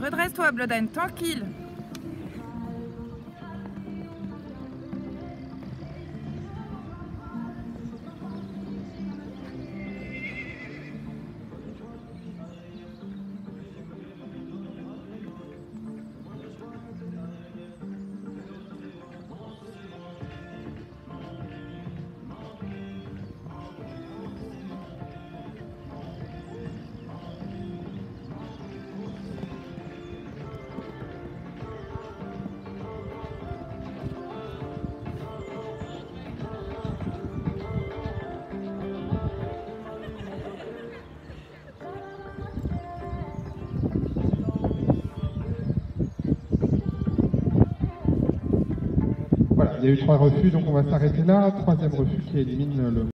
Redresse-toi, Bloodine, tranquille. Voilà, il y a eu 3 refus, donc on va s'arrêter là. 3e refus qui élimine le